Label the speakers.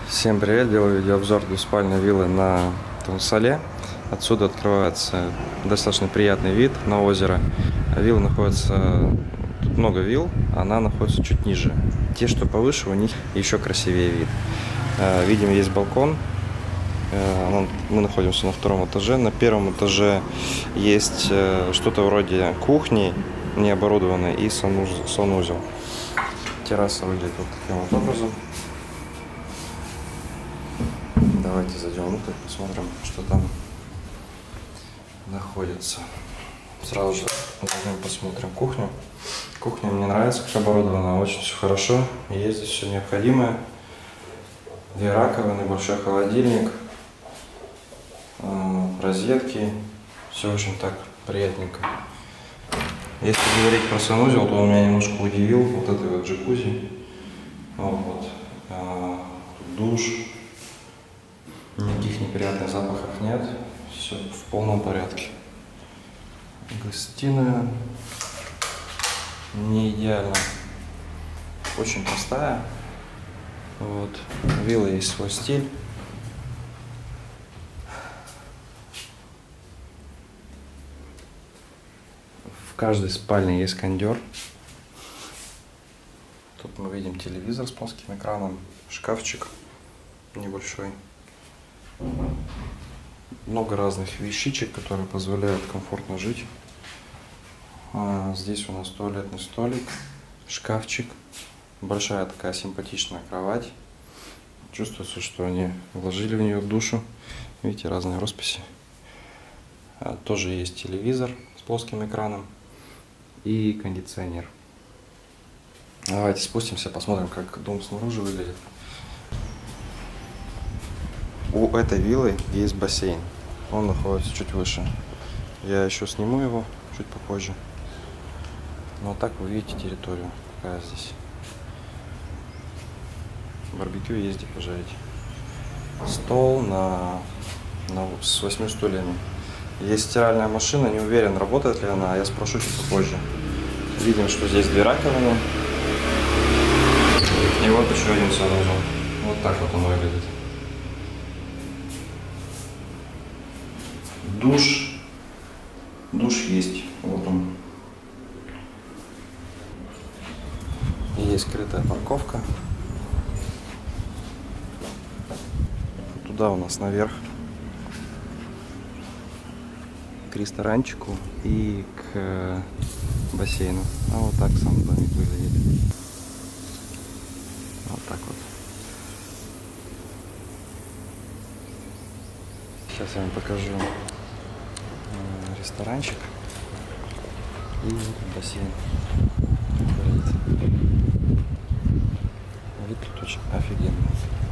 Speaker 1: Всем привет! Делаю видеообзор двуспальной виллы на Тунсале. Отсюда открывается достаточно приятный вид на озеро. Вилла находится... Тут много вилл, она находится чуть ниже. Те, что повыше, у них еще красивее вид. Видим, есть балкон. Мы находимся на втором этаже. На первом этаже есть что-то вроде кухни, не оборудованной, и санузел. Терраса выглядит вот таким вот образом. Давайте зайдем внутрь, посмотрим, что там находится. Сразу же посмотрим кухню. Кухня мне нравится, как оборудована, очень все хорошо. Есть здесь все необходимое. Две раковины, большой холодильник, розетки. Все очень так приятненько. Если говорить про санузел, то он меня немножко удивил. Вот это вот джакузи. Вот. Душ. Никаких неприятных запахов нет. Все в полном порядке. Гостиная. Не идеально. Очень простая. Вот. У виллы есть свой стиль. В каждой спальне есть кондер. Тут мы видим телевизор с плоским экраном, шкафчик небольшой. Много разных вещичек, которые позволяют комфортно жить. Здесь у нас туалетный столик, шкафчик, большая такая симпатичная кровать. Чувствуется, что они вложили в нее душу. Видите, разные росписи. Тоже есть телевизор с плоским экраном и кондиционер. Давайте спустимся, посмотрим, как дом снаружи выглядит. У этой виллы есть бассейн. Он находится чуть выше. Я еще сниму его чуть попозже. Но так вы видите территорию, какая здесь. Барбекю есть где пожарить. Стол с 8 стульями. Есть стиральная машина, не уверен, работает ли она, я спрошу чуть попозже. Видим, что здесь две раковины. И вот еще один санузел. Вот так вот он выглядит. Душ есть. Вот он. И есть скрытая парковка. Туда у нас наверх. К ресторанчику и к бассейну. А вот так сам домик выглядит. Вот так вот. Сейчас я вам покажу ресторанчик и бассейн. Вид тут очень офигенный.